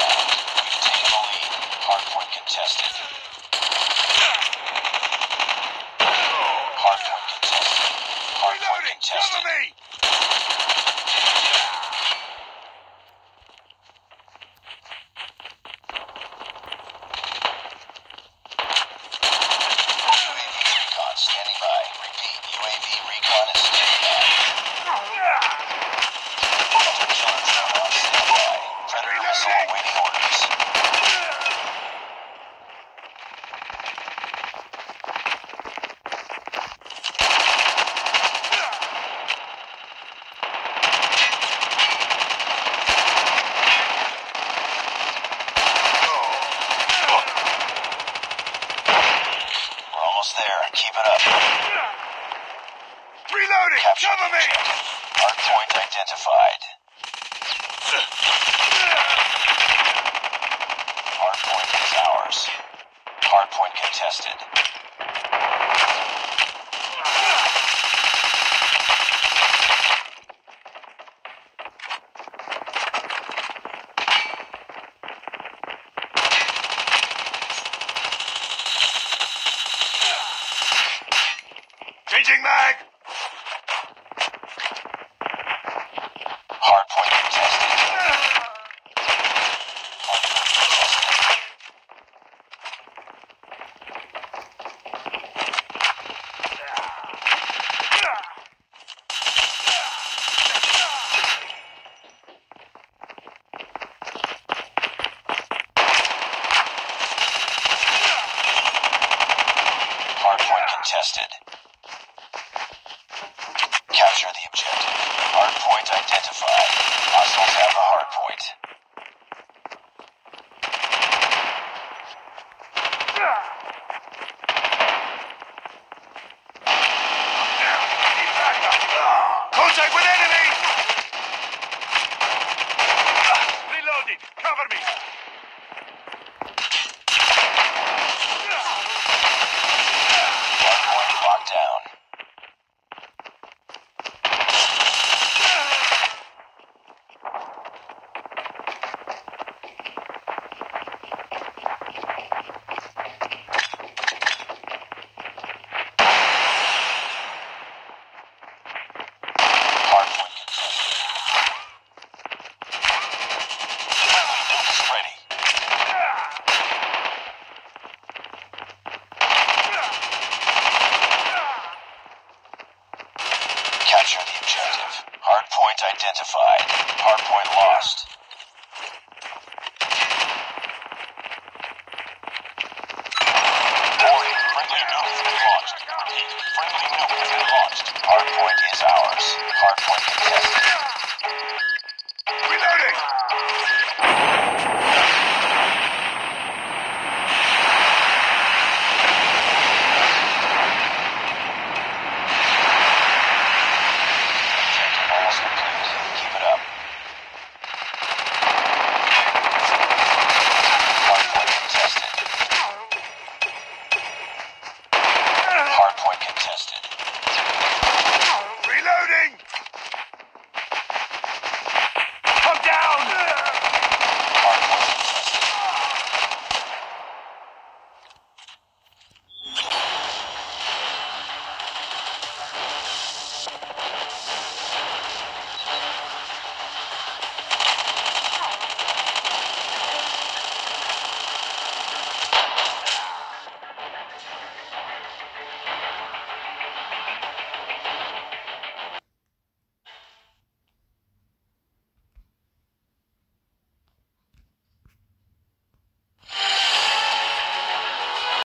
round. We've taken the lead. Hardpoint contested. Hardpoint contested. Hardpoint contested. Cover me! Recon standing by. Repeat, UAV recon is standing by. Killer drone on standby. Predator missile awaiting orders. We're almost there. Keep it up. Reloading! Capture Cover the me! objective. Hardpoint identified. Hardpoint is ours. Hardpoint contested. Changing mag! Hardpoint contested. Hardpoint contested. Hardpoint contested. Capture the objective. Hardpoint identified. Hostiles have the hardpoint. Contact with enemy! Reloading! Cover me! Hardpoint locked down. Hardpoint contested. Friendly nuke is ready. Capture the objective. Hardpoint identified. Hardpoint lost. Warning, friendly nuke has been launched. Repeat, friendly nuke has been launched. Hardpoint is ours. Hardpoint contested.